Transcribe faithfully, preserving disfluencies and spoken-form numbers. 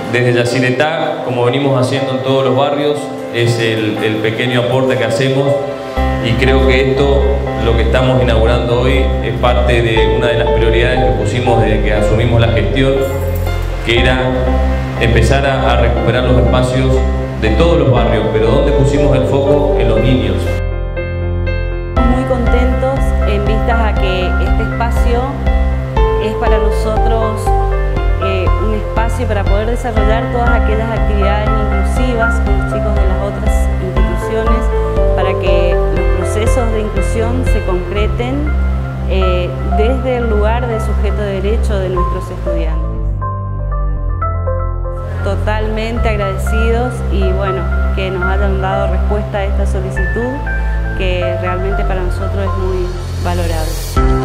desde Yacyretá, como venimos haciendo en todos los barrios, es el, el pequeño aporte que hacemos, y creo que esto, lo que estamos inaugurando hoy, es parte de una de las prioridades que pusimos desde que asumimos la gestión, que era empezar a, a recuperar los espacios de todos los barrios, pero donde pusimos el foco en los niños. Muy contentos en vistas a que este espacio es para nosotros eh, un espacio para poder desarrollar todas aquellas actividades inclusivas con los chicos de las otras instituciones, para que los procesos de inclusión se concreten eh, desde el lugar de sujeto de derecho de nuestros estudiantes. Totalmente agradecidos y bueno, que nos hayan dado respuesta a esta solicitud, que realmente para nosotros es muy valorable.